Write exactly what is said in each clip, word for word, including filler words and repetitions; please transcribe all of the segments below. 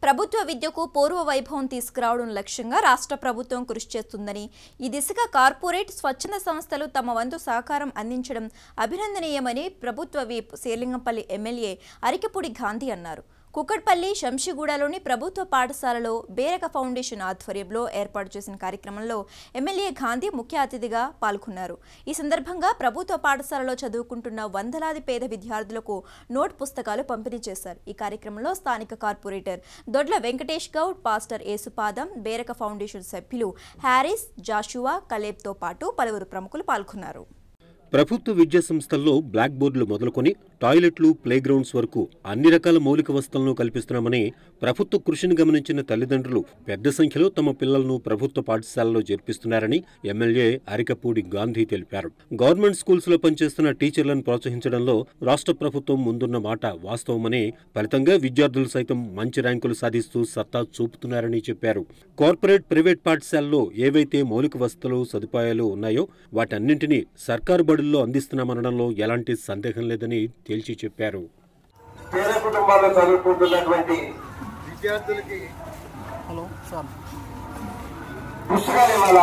ప్రభుత్వ విద్యకు పూర్వ వైభవం తీసుకురావడం లక్ష్యంగా రాష్ట్ర ప్రభుత్వం కృషి చేస్తుందని, ఈ దిశగా కార్పొరేట్ స్వచ్ఛంద సంస్థలు తమ వంతు సహకారం అందించడం అభినందనీయమని ప్రభుత్వ విప్ శేర్లింగంపల్లి ఎమ్మెల్యే అరికపూడి గాంధీ అన్నారు. కుక్కట్పల్లి శంషిగూడలోని ప్రభుత్వ పాఠశాలలో బేరక ఫౌండేషన్ ఆధ్వర్యంలో ఏర్పాటు చేసిన కార్యక్రమంలో ఎమ్మెల్యే గాంధీ ముఖ్య అతిథిగా పాల్గొన్నారు. ఈ సందర్భంగా ప్రభుత్వ పాఠశాలలో చదువుకుంటున్న వందలాది పేద విద్యార్థులకు నోట్ పుస్తకాలు పంపిణీ చేశారు. ఈ కార్యక్రమంలో స్థానిక corporator Dodla Venkatesh Goud, pastor Yesupadam, Beracah foundation సభ్యులు హ్యారిస్, జాషువా, కలేబ్తో పాటు పలువురు ప్రముఖులు పాల్గొన్నారు. ప్రభుత్వ విద్యా సంస్థల్లో బ్లాక్ బోర్డులు మొదలుకొని టాయిలెట్లు, ప్లే గ్రౌండ్స్ వరకు అన్ని రకాల మౌలిక వసతులను కల్పిస్తున్నామని ప్రభుత్వ కృషిని గమనించిన తల్లిదండ్రులు పెద్ద సంఖ్యలో తమ పిల్లలను ప్రభుత్వ పాఠశాలలో చేర్పిస్తున్నారని ఎమ్మెల్యే అరికపూడి గాంధీ తెలిపారు. గవర్నమెంట్ స్కూల్స్ లో పనిచేస్తున్న టీచర్లను ప్రోత్సహించడంలో రాష్ట్ర ప్రభుత్వం ముందున్న మాట వాస్తవమని, ఫలితంగా విద్యార్థులు సైతం మంచి ర్యాంకులు సాధిస్తూ సత్తా చూపుతున్నారని చెప్పారు. కార్పొరేట్, ప్రైవేట్ పాఠశాలలో ఏవైతే మౌలిక వసతులు, సదుపాయాలు ఉన్నాయో వాటన్నింటినీ సర్కారు బడుల్లో అందిస్తున్నామనడంలో ఎలాంటి సందేహం లేదని తేల్చి చెప్పారు. పేద కుటుంబాల్లో చదువుకుంటున్నటువంటి విద్యార్థులకి హలో సార్ పుస్తకాలు ఇవ్వాలా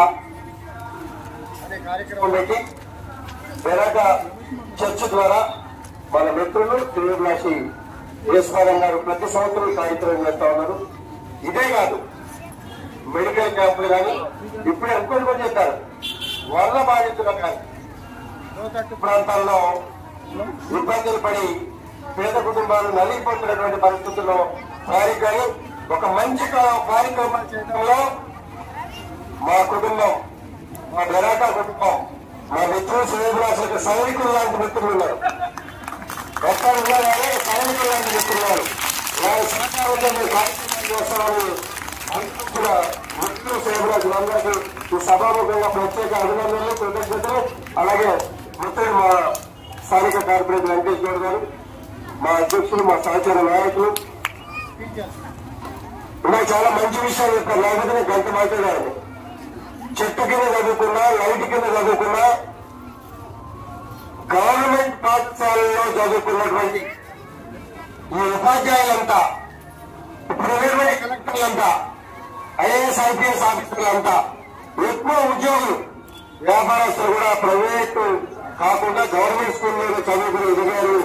అనే కార్యక్రమం పెట్టి బెరక చర్చ్ ద్వారా మన మిత్రులు శ్రీరాశి యేసుపాదం గారు ప్రతి సంవత్సరం కార్యక్రమం చేస్తా ఉన్నారు. ఇదే కాదు, మెడికల్ క్యాంపులు కానీ ఇప్పుడు ఇంకోటి కూడా చెప్పారు, వరద బాధితులు కానీ లోతట్టు ప్రాంతాల్లో ఇబ్బందులు పడి పేద కుటుంబాలు నలిగిపోతున్నటువంటి పరిస్థితుల్లో వారికి ఒక మంచి కార్యక్రమం చేయడంలో మా కుటుంబం, మా బెరాకా కుటుంబం, మా మిత్రులు శ్రీరాశులకు సైనికులు లాంటి మిత్రులు ఉన్నారు. ఎక్కడ ఉన్నారే సైనికులు లాంటి మిత్రులు ఉన్నారు. వారి సహకారంతో మీరు కార్యక్రమాలు చేస్తామని అందరూ కూడా మిత్రులు శ్రీరాశులు అందరికీ ఈ సభాముఖంగా ప్రత్యేక అభినందనలు, కృతజ్ఞతలు. అలాగే మిత్రులు మా స్థానిక కార్పొరేటర్ వెంకటేష్ గౌడ్ గారు, మా అధ్యక్షులు, మా సహచార నాయకులు ఇలా చాలా మంచి విషయాలు చెప్పారు. లేకపోతే గంట మాట్లాడారు. చెట్టు కింద చదువుకున్నా, లైట్ కింద చదువుకున్నా, గవర్నమెంట్ పాఠశాలలో చదువుకున్నటువంటి ఈ ఉపాధ్యాయులంతా, ప్రైవేట్ కలెక్టర్లంతా, ఐఏఎస్ ఐపీఎస్ ఆఫీసర్లంతా, ఎక్కువ ఉద్యోగులు, వ్యాపారస్తులు కూడా ప్రైవేటు కాకుండా గవర్నమెంట్ స్కూల్లో చదువుకునే విధాలు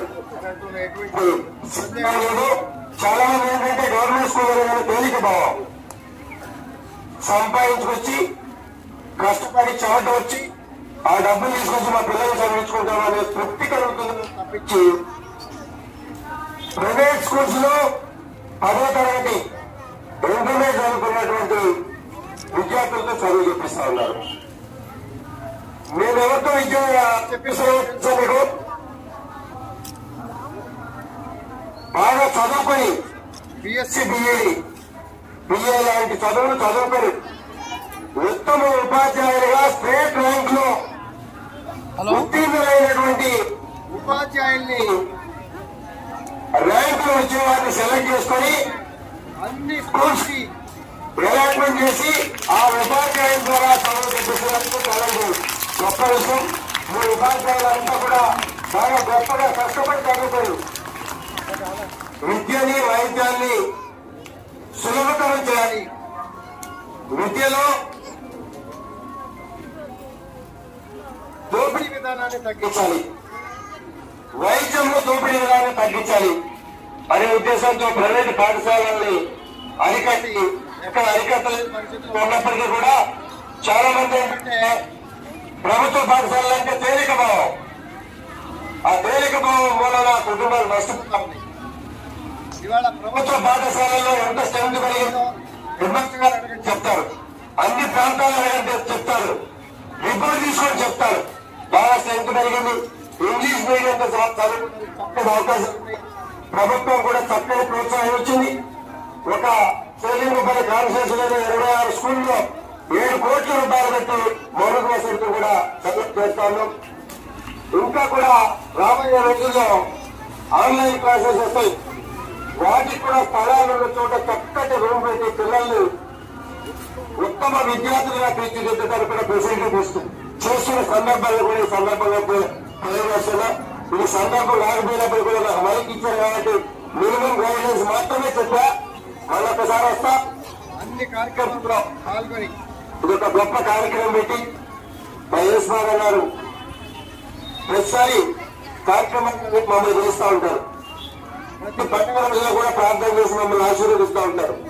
చాలా మంది ఏంటంటే గవర్నమెంట్ స్కూల్లో తేలిక భావం, సంపాదించుకొచ్చి కష్టపడి చెమట వచ్చి ఆ డబ్బులు తీసుకొచ్చి మా పిల్లలు చదివించుకుంటాం అనే తృప్తి కలుగుతుంది తప్పించి ప్రైవేట్ స్కూల్స్ లో పదో తరగతి ఇంటర్మీడియట్ చదువుకున్నటువంటి విద్యార్థులతో చదువు చెప్పిస్తా ఉన్నారు. మేము ఎవరితో విద్య చెప్పిస్తామో తెలుసా మీకు? బాగా చదువుకొని బిఎస్సి, బిఏడి, బిఏ లాంటి చదువులు చదువుకొని ఉత్తమ ఉపాధ్యాయులుగా స్టేట్ ర్యాంక్ లో ఉత్తీర్ణులైనటువంటి ఉపాధ్యాయుల్ని ర్యాంకులు వచ్చిన వారిని సెలెక్ట్ చేసుకొని అన్ని స్కూల్స్ కి అలాట్మెంట్ చేసి ఆ ఉపాధ్యాయుల ద్వారా చదువు చెప్పిస్తున్నందుకు చాలా గొప్ప విషయం. మీ ఉపాధ్యాయులంతా కూడా బాగా గొప్పగా కష్టపడి చదువుతారు. విద్యని, వైద్యాన్ని సులభతరం చేయాలి. విద్యలో దోపిడీ విధానాన్ని తగ్గించాలి, వైద్యంలో దోపిడీ విధానాన్ని తగ్గించాలి అనే ఉద్దేశంతో ప్రైవేట్ పాఠశాలల్ని అరికట్టి, ఎక్కడ అరికట్టలేని పరిస్థితులు ఉన్నప్పటికీ కూడా చాలా మంది ఏంటంటే ప్రభుత్వ పాఠశాలలు అంటే తేలిక భావం, ఆ తేలిక భావం మూలన కుటుంబాలు నష్టపోతా ఉన్నాయి. ఇవాళ ప్రభుత్వ పాఠశాలలో ఎంత స్ట్రెంత్ పెరిగిందో విమర్శగా చెప్తారు, అన్ని ప్రాంతాలు అడగంటే చెప్తారు, రిపోర్ట్ తీసుకొని చెప్తారు. బాగా స్ట్రెంత్ పెరిగింది, ఇంగ్లీష్ మీడియంతో చదువుకోవడానికి చక్కని అవకాశం ఉంది. ప్రభుత్వం కూడా చక్కని ప్రోత్సాహం ఇచ్చింది. ఒక శేర్లింగంపల్లి కాన్స్టిట్యూన్సీలో ఇరవై ఆరు స్కూల్లో ఏడు కోట్ల రూపాయలు పెట్టి మౌలిక వసతులు కూడా డెవలప్ చేస్తాను. ఇంకా కూడా రాబోయే రోజుల్లో ఆన్లైన్ క్లాసెస్ వస్తాయి. వాటికి కూడా స్థలాలు ఉన్న చోట చక్కటి రూమ్ పెట్టి పిల్లల్ని ఉత్తమ విద్యార్థులుగా తీర్చిదిద్దడానికి కూడా ఫెసిలిటీ తీసుకుంది చేస్తున్న సందర్భాలు కూడా ఈ సందర్భంగా తెలియజేస్తున్నా. ఈ సందర్భం రాకపోయినప్పుడు కూడా నాకు మైక్ ఇచ్చారు కాబట్టి మినిమం గైడెన్స్ మాత్రమే చెప్పా. వాళ్ళ ఒకసారి వస్తా అన్ని కార్యక్రమంలో పాల్గొని ఇది ఒక గొప్ప కార్యక్రమం పెట్టి వైఎస్ బాబు గారు ప్రతిసారి కార్యక్రమాన్ని మమ్మల్ని పిలుస్తూ ఉంటారు. ప్రతి పండుగ రోజుల్లో కూడా ప్రార్థన చేసి మమ్మల్ని ఆశీర్వదిస్తూ ఉంటారు.